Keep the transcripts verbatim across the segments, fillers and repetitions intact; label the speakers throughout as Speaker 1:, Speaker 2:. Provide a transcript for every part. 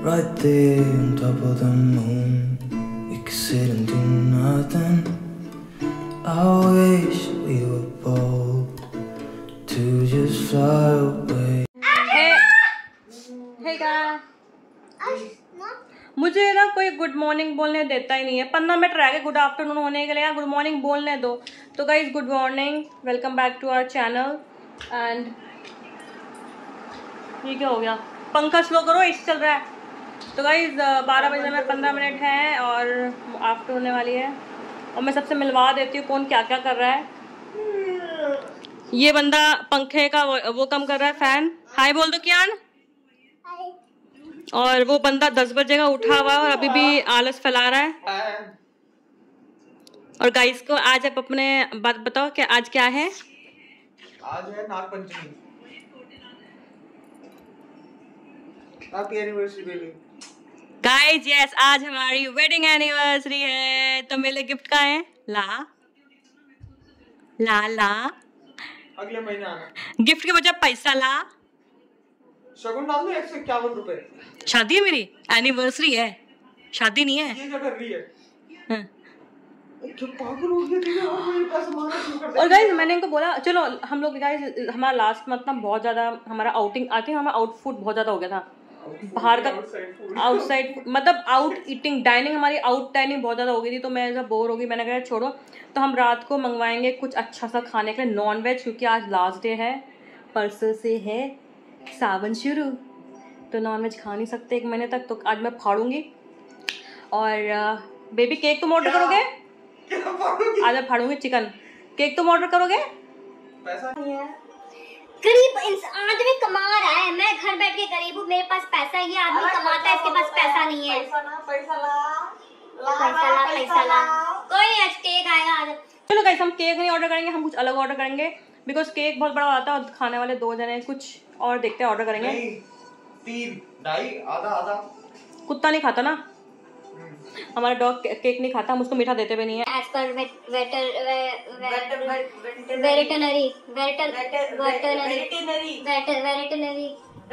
Speaker 1: right there on top of the moon. We could sit and do nothing. I wish we were bold to just fly away.
Speaker 2: Hey, hey guys. मुझे ना कोई good morning बोलने देता ही नहीं है। पंद्रह minute रह गए गुड आफ्टरनून होने के लिए, गुड मॉर्निंग बोलने दो। तो guys good morning, welcome back to our channel. And ये क्या हो गया, पंखा स्लो करो, इस चल रहा है। तो गाइज बारह बजे में पंद्रह मिनट हैं और आफ्टर होने वाली है। और मैं सबसे मिलवा देती हूँ कौन क्या क्या कर रहा है। ये बंदा पंखे का वो, वो कम कर रहा है, फैन। हाय बोल दो कियान। और वो बंदा दस बजे का उठा हुआ है और अभी भी आलस फैला रहा है। और गाइस को आज आप अपने बात बताओ कि आज क्या है।
Speaker 3: आज है Nag Panchami, happy anniversary baby.
Speaker 2: Guys yes, आज हमारी वेडिंग एनिवर्सरी है। तो मेरे गिफ्ट का है ला ला ला
Speaker 3: अगले महीने आना।
Speaker 2: गिफ्ट के बजाय पैसा ला।
Speaker 3: शगुन डाल दो एक सौ इक्यावन रुपए।
Speaker 2: शादी है मेरी, एनिवर्सरी है, शादी नहीं है।
Speaker 3: ये क्या कर रही है?
Speaker 2: हाँ।
Speaker 3: तो पागल हो गई थी और मेरे पास मारना शुरू कर दिया।
Speaker 2: और गाइस मैंने इनको बोला चलो हम लोग, गाइस हमारा लास्ट मंथ ना बहुत ज्यादा हमारा आउटिंग आती है, हमारा आउटफुट बहुत ज्यादा हो गया था बाहर का, आउटसाइड मतलब आउट ईटिंग डाइनिंग, हमारी आउट डाइनिंग बहुत ज़्यादा हो गई थी। तो मैं ऐसा बोर हो गई, मैंने कहा छोड़ो। तो हम रात को मंगवाएंगे कुछ अच्छा सा खाने के लिए, नॉन वेज, क्योंकि आज लास्ट डे है, परसों से है सावन शुरू। तो नॉन वेज खा नहीं सकते एक महीने तक, तो आज मैं फाड़ूंगी। और बेबी केक तुम ऑर्डर करोगे? आज मैं फाड़ूंगी चिकन। केक तुम ऑर्डर करोगे?
Speaker 3: पैसा नहीं है,
Speaker 4: गरीब आदमी कमा रहा है, मैं घर बैठ के गरीब हूँ, मेरे पास पैसा है। ये आदमी कमाता है, इसके पास पैसा नहीं है।
Speaker 3: पैसा ना, पैसा ला,
Speaker 4: पैसा ला, पैसा ला। कोई आज केक आएगा आज।
Speaker 2: चलो गाइस हम केक नहीं ऑर्डर करेंगे, हम कुछ अलग ऑर्डर करेंगे, बिकॉज केक बहुत बड़ा आता है और खाने वाले दो जने, कुछ और देखते हैं ऑर्डर करेंगे।
Speaker 3: नहीं, तीन ढाई आधा आधा।
Speaker 2: कुत्ता नहीं खाता ना हमारा डॉग, केक नहीं खाता, हम उसको मीठा देते भी नहीं है।
Speaker 4: As per waiter veterinary veterinary veterinary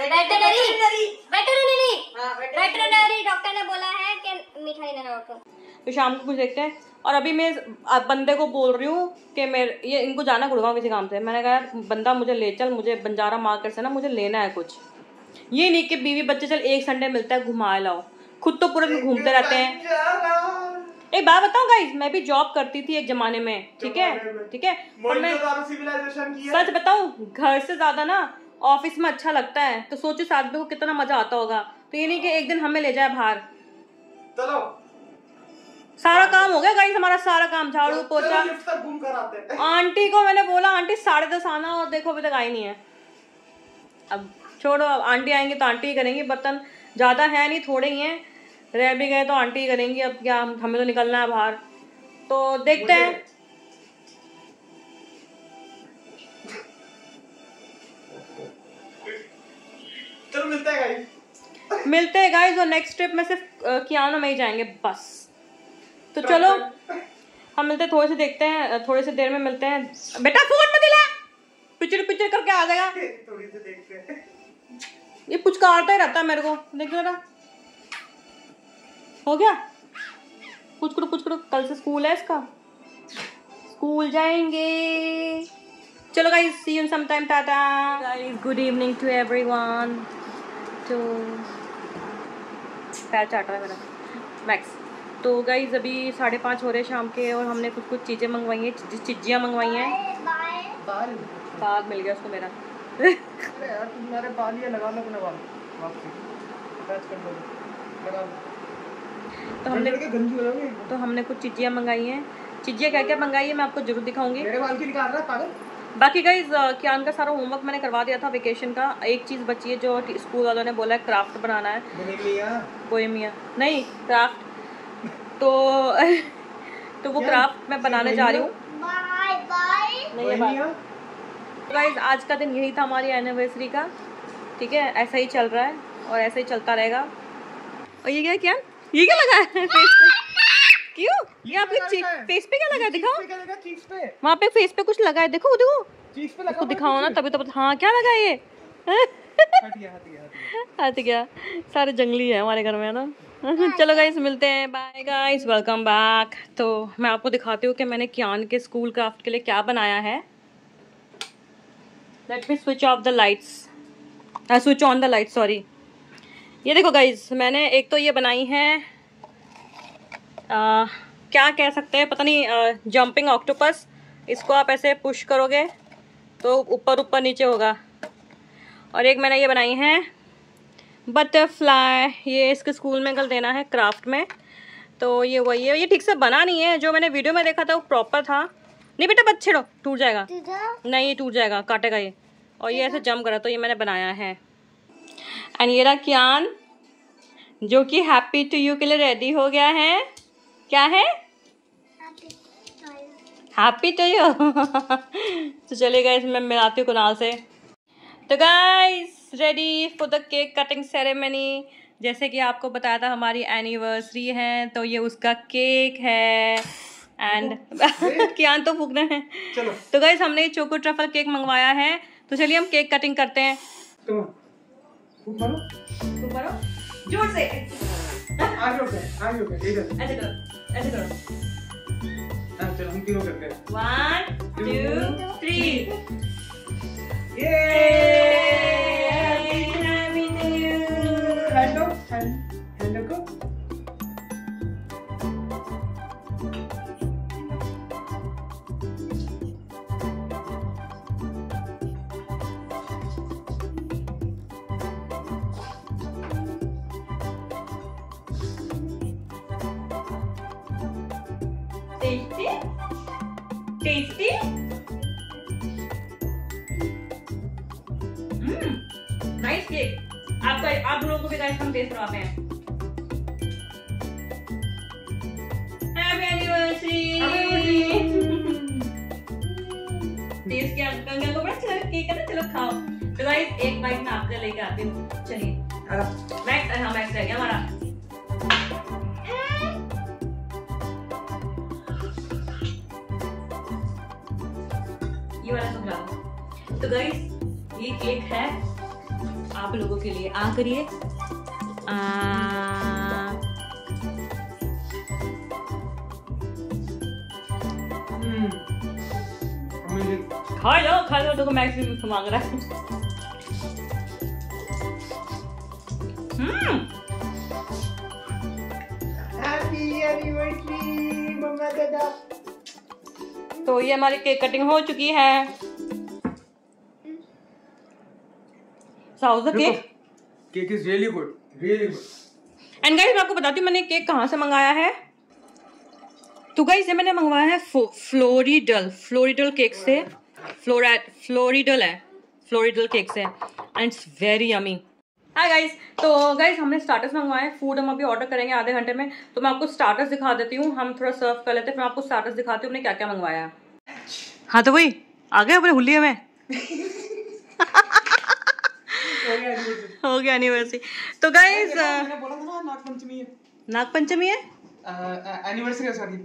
Speaker 4: veterinary doctor ने बोला है कि मीठा नहीं देना डॉक्टर।
Speaker 2: तो शाम को कुछ देखते हैं। और अभी मैं बंदे को बोल रही हूँ कि मेरे ये इनको जाना गुड़गांव किसी काम से। मैंने कहा यार बंदा मुझे ले चल, मुझे बंजारा मार्केट से ना मुझे लेना है कुछ। ये नहीं कि बीवी बच्चे चल एक संडे मिलता है घुमा लाओ, खुद तो पूरे दिन घूमते रहते हैं। एक बात बताऊं गाइस, मैं भी जॉब करती थी एक जमाने में, ठीक है ठीक है। और मैं सच बताऊं, घर से ज्यादा ना ऑफिस में अच्छा लगता है। तो सोचो साथ में को कितना मजा आता होगा। तो ये नहीं कि एक दिन हमें ले जाए बाहर।
Speaker 3: चलो
Speaker 2: सारा काम हो गया गाइस, हमारा सारा काम, झाड़ू पोछा। आंटी को मैंने बोला आंटी साढ़े दस आना, और देखो अभी तक आई नहीं है। अब छोड़ो, अब आंटी आएंगी तो आंटी ही करेंगी। बर्तन ज्यादा है नहीं, थोड़े ही हैं, रह भी गए तो आंटी ही करेंगी। अब क्या, हमें तो निकलना है बाहर, तो देखते हैं।
Speaker 3: चलो मिलते हैं गाइस,
Speaker 2: मिलते हैं गाइस। और नेक्स्ट ट्रिप में सिर्फ कियानो में ही जाएंगे बस। तो चलो हम मिलते हैं, थोड़े से देखते हैं, थोड़ी सी देर में मिलते हैं। बेटा फोन मत दिला, पिचर पिचर करके आ जाएगा।
Speaker 3: थोड़ी सी देखते हैं।
Speaker 2: ये पुचकारता ही रहता है मेरे को, देखो जरा। हो गया पुचकड़ो पुचकड़ो, कल से स्कूल है इसका, स्कूल जाएंगे। चलो guys, see you in some time, tata guys, good evening to everyone. तो पैर चाट रहा है मेरा मैक्स। तो गाइस अभी साढ़े पाँच हो रहे शाम के, और हमने कुछ कुछ चीज़ें मंगवाई हैं, चिज्जियाँ मंगवाई हैं।
Speaker 3: बाल
Speaker 2: बाल मिल गया उसको मेरा।
Speaker 3: अरे यार तुम्हारे बाल ये लगा लो अपने बाल, वापस अटैच कर दो, लगा लो।
Speaker 2: तो हमने
Speaker 3: गंजी हो जाओगे।
Speaker 2: तो हमने कुछ चीज़ियाँ मंगाई हैं। चीज़ियाँ क्या क्या मंगाई है मैं आपको जरूर दिखाऊंगी।
Speaker 3: मेरे बाल क्यों निकाल रहा है पागल?
Speaker 2: बाकी गाइज कियान का सारा होमवर्क मैंने करवा दिया था वेकेशन का। एक चीज़ बची है जो स्कूल वालों ने बोला है, क्राफ्ट बनाना है। पोएमिया नहीं, क्राफ्ट। तो तो वो क्राफ्ट मैं बनाने जा रही हूँ। नहीं गाइज आज का दिन यही था हमारी एनिवर्सरी का, ठीक है। ऐसा ही चल रहा है और ऐसा ही चलता रहेगा। और ये क्या कियान, ये क्या लगा है फेस पे? क्यों ये आपके फेस पे क्या लगा है? दिखाओ, वहाँ पे फेस पे कुछ लगा है, देखो देखो,
Speaker 3: चीज पे लगा,
Speaker 2: दिखाओ ना, तभी तो। हाँ क्या लगा है ये?
Speaker 3: हट गया हट गया हट गया।
Speaker 2: हट गया, सारे जंगली है हमारे घर में है ना। चलो गाइस मिलते हैं, बाय गाइस, वेलकम बैक। तो मैं आपको दिखाती हूँ कि मैंने कियान के स्कूल क्राफ्ट के लिए क्या बनाया है। Let me switch off the lights, switch on the light, sorry. ये देखो गाइस, मैंने एक तो ये बनाई है आ, क्या कह सकते हैं पता नहीं, जंपिंग ऑक्टोपस। इसको आप ऐसे पुश करोगे तो ऊपर ऊपर नीचे होगा। और एक मैंने ये बनाई है बटरफ्लाई, ये इसके स्कूल में कल देना है क्राफ्ट में। तो ये वही है, ये ठीक से बना नहीं है, जो मैंने वीडियो में देखा था वो प्रॉपर था। नहीं बेटा बच छेड़ो, टूट जाएगा, नहीं ये टूट जाएगा, काटेगा ये। और ये ऐसे जंप करा, तो ये मैंने बनाया है। एंड ये रहा कियान, जो कि हैप्पी टू यू के लिए रेडी हो गया है। क्या है? Happy to you. तो चलिए गाइस, मैं मिलाती हूँ कुणाल से। तो guys ready for the cake cutting ceremony. जैसे कि आपको बताया था हमारी एनिवर्सरी है, तो ये उसका केक है। एंड कियान तो फूकना है।
Speaker 3: चलो।
Speaker 2: तो गाइस हमने ये चोको ट्रफल केक मंगवाया है, तो चलिए हम केक कटिंग करते हैं।
Speaker 3: तुम फूक मारो,
Speaker 2: फूक मारो जोर से।
Speaker 3: आगे उठो आगे उठो, इधर
Speaker 2: ऐसे करो, ऐसे करो।
Speaker 3: हां चलो हम तीनों करते हैं।
Speaker 2: One two three.
Speaker 3: ये
Speaker 2: हैप्पी टू यू।
Speaker 3: हैंड लो, हैंड हैंड को।
Speaker 2: Tasty tasty. Hmm nice cake. आपका आप लोगों को भी गाइस हम टेस्ट करवाते हैं। Happy anniversary. टेस्ट किया कंगन को बड़ा अच्छा लगा केक है ना, चलो खाओ। तो गाइस एक बाइट मैं आपके लेके आती हूँ। चलिए मैक्स, हाँ मैक्स रह गया हमारा। ये वाला सब लाओ। तो गाइस ये केक है आप लोगों के लिए। आ करिए, खा लो खा लो। देखो मैक्स भी मांग रहा है। हम्म
Speaker 3: हैप्पी एनिवर्सरी मम्मा दादा।
Speaker 2: तो ये हमारी केक कटिंग हो चुकी है। How's the cake?
Speaker 3: Cake is really good, really good.
Speaker 2: And guys मैं आपको बताती हूँ मैंने केक कहाँ से मंगाया है। तो गाइस ये मैंने मंगवाया है फ्लोरिडल फ्लोरिडल केक से। फ्लोरा फ्लोरिडल है, फ्लोरिडल केक से। And it's very yummy. Hi guys, तो गाइस हमने स्टार्टर्स मंगवाए हैं। फूड हम अभी ऑर्डर करेंगे आधे घंटे में। तो मैं आपको स्टार्टर्स दिखा देती हूँ, हम थोड़ा सर्व कर लेते हैं, फिर आपको स्टार्टर्स दिखाती हूँ हमने क्या क्या मंगवाया। हाँ तो वही आ गए अपने हुलिये में। हो गया एनिवर्सरी। तो गाइस
Speaker 3: मैंने बोला था ना नागपंचमी है।
Speaker 2: नागपंचमी है,
Speaker 3: एनिवर्सरी है सॉरी।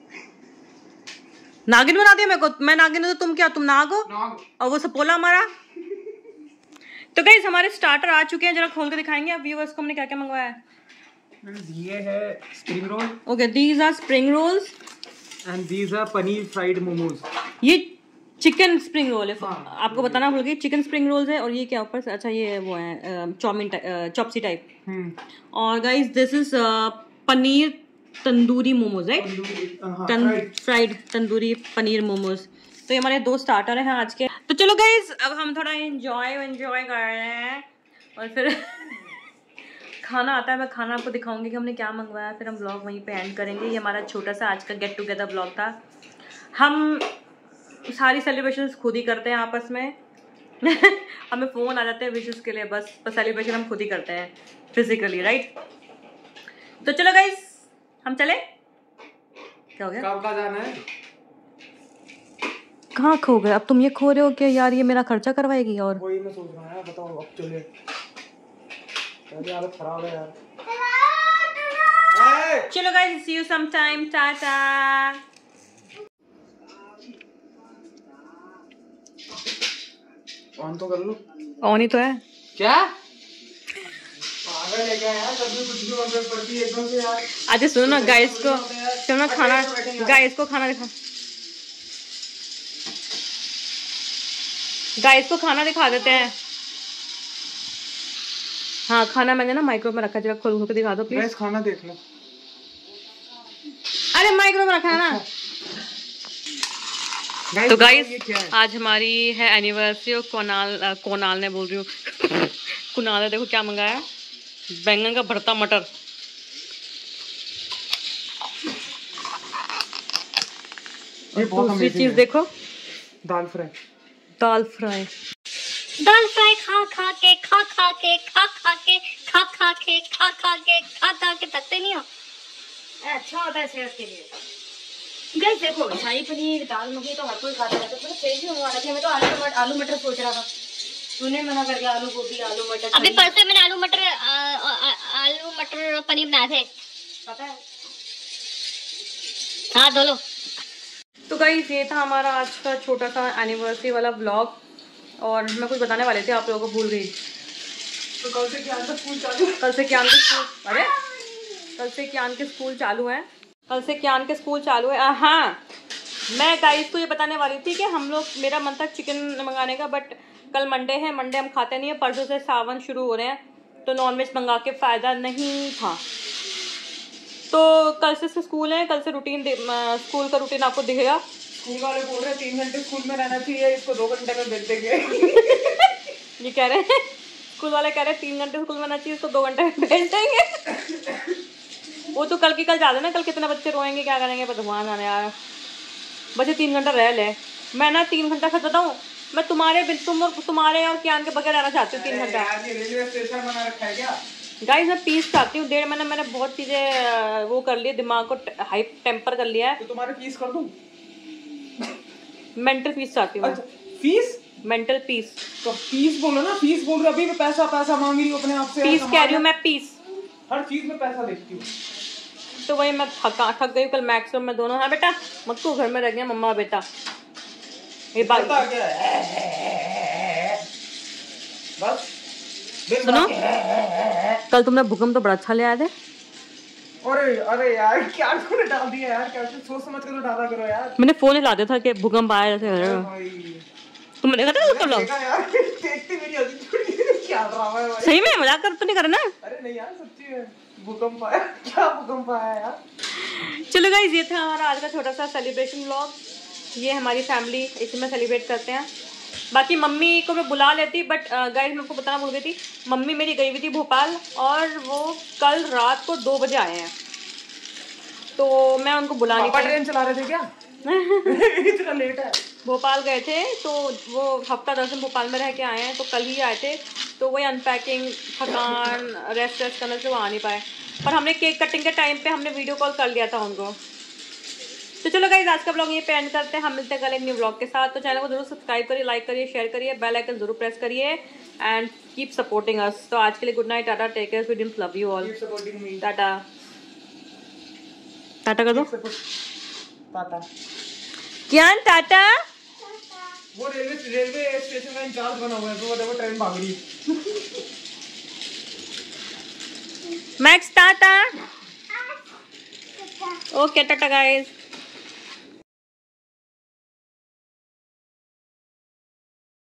Speaker 2: नागिन बना दिया मेरे को। मैं नागिन हूं तो तुम क्या, तुम नाग हो?
Speaker 3: नाग।
Speaker 2: और वो सपोला हमारा। तो गाइस हमारे स्टार्टर आ चुके हैं, जरा खोल के दिखाएंगे आप व्यूअर्स को हमने क्या क्या मंगवाया है।
Speaker 3: ये है spring roll.
Speaker 2: Okay these are spring rolls
Speaker 3: and these are paneer fried momos.
Speaker 2: ये चिकन स्प्रिंग रोल है।
Speaker 3: हाँ,
Speaker 2: आपको बताना भूल गई, चिकन स्प्रिंग रोल्स है। और ये क्या ऊपर से, अच्छा ये वो है चाउमीन चॉपसी टाइप। और guys this is paneer tandoori momos, right? Fried tandoori paneer momos. तो ये हमारे दो स्टार्टर हैं आज के। तो चलो गाइस अब हम थोड़ा एंजॉय एंजॉय कर रहे हैं और फिर खाना आता है। मैं खाना आपको दिखाऊंगी कि हमने क्या मंगवाया, फिर हम ब्लॉग वहीं पे एंड करेंगे। ये हमारा छोटा सा आज का गेट टुगेदर ब्लॉग था। हम सारी सेलिब्रेशंस खुद ही करते हैं आपस में। हमें फ़ोन आ जाते हैं विशेस के लिए, बस पर सेलिब्रेशन हम खुद ही करते हैं फिजिकली, राइट? तो चलो गाइस हम चले। क्या हो गया?
Speaker 3: कब का जाना है?
Speaker 2: कहाँ खो गए? अब तुम ये खो रहे हो कि यार ये मेरा खर्चा करवाएगी। और
Speaker 3: वही मैं सोच रहा हूँ, बताओ अब चले। मेरी हालत खराब है यार।
Speaker 2: चलो guys see you some time, tata.
Speaker 3: On तो कर लो।
Speaker 2: ऑन ही तो है।
Speaker 3: क्या पागल है क्या यार, कभी कुछ भी ऑर्डर पड़ती है एकदम से यार।
Speaker 2: अच्छा सुनो ना गाइस को, सुनो ना खाना, गाइस को खाना दिखा, गाइस को खाना दिखा देते हैं। हाँ खाना मैंने ना माइक्रो में रखा, जरा खोल के दिखा दो प्लीज।
Speaker 3: गाइस खाना देख लो।
Speaker 2: अरे माइक्रो में रखा है ना। तो गाइस आज हमारी है एनिवर्सरी और कोनाल आ, कोनाल ने बोल रही हूँ कुनाल ने देखो क्या मंगाया, बैंगन का भरता मटर।
Speaker 3: ये बहुत
Speaker 2: दूसरी चीज देखो,
Speaker 3: दाल फ्राई।
Speaker 2: दाल फ्राई
Speaker 4: दाल फ्राई खा खा के खा खा के खा खा के खा खा के खा खा के खा खा के थकते नहीं हो।
Speaker 5: अच्छा होता है सेहत के लिए। गाइस देखो शाही पनीर दाल मखनी तो हर कोई खाता है, तो मतलब सही क्यों हुआ कि मैं तो आलू टमाटर आलू मटर सोच रहा था, तूने मना कर दिया। आलू गोभी आलू मटर।
Speaker 4: अभी परसों मैंने आलू मटर आलू मटर पनीर बनाए थे,
Speaker 5: पता है।
Speaker 4: हाँ धो लो।
Speaker 2: तो गाइस ये था हमारा आज का छोटा सा एनिवर्सरी वाला व्लॉग, और मैं कुछ बताने वाली थी आप लोगों को भूल गई।
Speaker 3: तो कल से क्या स्कूल चालू?
Speaker 2: कल से कियान के स्कूल, अरे कल से कियान के स्कूल चालू हैं, कल से कियान के स्कूल चालू है। हाँ मैं गाइस को ये बताने वाली थी कि हम लोग, मेरा मन था चिकन मंगाने का, बट कल मंडे है, मंडे हम खाते नहीं है, परसों से सावन शुरू हो रहे हैं तो नॉनवेज मंगा के फ़ायदा नहीं था। तो कल से स्कूल है, कल से रूटीन स्कूल का रूटीन आपको दिखेगा।
Speaker 3: स्कूल वाले बोल रहे हैं तीन घंटे स्कूल में रहना चाहिए, इसको दो घंटे में भेज देंगे।
Speaker 2: ये कह रहे हैं स्कूल वाले कह रहे हैं तीन घंटे स्कूल में रहना चाहिए, इसको दो घंटे में भेज देंगे। वो तो कल की कल जा देना, कल कितने बच्चे रोएंगे क्या करेंगे भगवान जाने यार। बच्चे तीन घंटा रह ले, मैं ना तीन घंटा खत बताऊँ, मैं तुम्हारे बिल तुम और तुम्हारे और कियान के बगैर रहना चाहती हूँ तीन घंटा।
Speaker 3: रेलवे स्टेशन बना रखा है क्या?
Speaker 2: गाइस मैं पीस चाहती हूँ, डेढ़ महीने मैंने बहुत चीज़ें वो कर ली, दिमाग को हाइप टेम्पर कर लिया है।
Speaker 3: तो तुम्हारे फीस कर दूँ?
Speaker 2: मेंटल पीस चाहती हूँ।
Speaker 3: अच्छा फीस?
Speaker 2: Mental peace.
Speaker 3: तो फीस बोलो ना, फीस बोल रहे, अभी भी पैसा पैसा मांग रही हूँ अपने आप से।
Speaker 2: पीस कह रही हूँ मैं, पीस।
Speaker 3: हर चीज में पैसा देखती हूँ।
Speaker 2: तो वही मैं थका थक गई कल मैक्स में दोनों। हाँ बेटा मत को घर में रह गया मम्मा बेटा। ये बात
Speaker 3: क्या है? बस
Speaker 2: सुनो, कल तुमने भूकंप तो बड़ा अच्छा ले आए थे।
Speaker 3: अरे अरे यार क्या तूने डाल दिया यार, क्या सोच समझ कर तो डाला करो यार।
Speaker 2: मैंने फोन हिला दिया था कि भूकंप आया जैसे। तुमने देखा था तुम लोग?
Speaker 3: देखती मेरी हंसी क्या ड्रामा है भाई।
Speaker 2: सही में मजाक कर तो नहीं करना?
Speaker 3: अरे नहीं यार सच्ची है, भूकंप आया। क्या भूकंप आया यार।
Speaker 2: चलो गाइस ये था हमारा आज का छोटा सा सेलिब्रेशन व्लॉग। ये हमारी फैमिली इसमें सेलिब्रेट करते हैं। बाकी मम्मी को मैं बुला लेती, बट गाइस मैं आपको बताना भूल गई थी, मम्मी मेरी गई हुई थी भोपाल और वो कल रात को दो बजे आए हैं, तो मैं उनको बुला नहीं पाई।
Speaker 3: ट्रेन चला रहे थे क्या? इतना लेट है।
Speaker 2: भोपाल गए थे तो वो हफ्ता दस दिन भोपाल में रह के आए हैं, तो कल ही आए थे, तो वही अनपैकिंग थकान रेस्ट रेस्ट करने से वो आ नहीं पाए। पर हमने केक कटिंग के टाइम पे हमने वीडियो कॉल कर लिया था उनको। तो चलो गाइस आज का ब्लॉग ये पे एंड करते हैं, हम मिलते हैं कल एक न्यू ब्लॉग के साथ। तो चैनल को जरूर सब्सक्राइब करिए, लाइक करिए, शेयर करिए, बेल आइकन जरूर प्रेस करिए एंड कीप सपोर्टिंग अस। तो आज के लिए good night, tata, take care, we love you all, tata tata कर दो
Speaker 3: टाटा।
Speaker 2: क्या टाटा?
Speaker 3: वो रेलवे रेलवे स्टेशन का इंचार्ज बना हुआ है, तो वो ट्रेन भाग रही है।
Speaker 2: Max tata. Okay tata guys.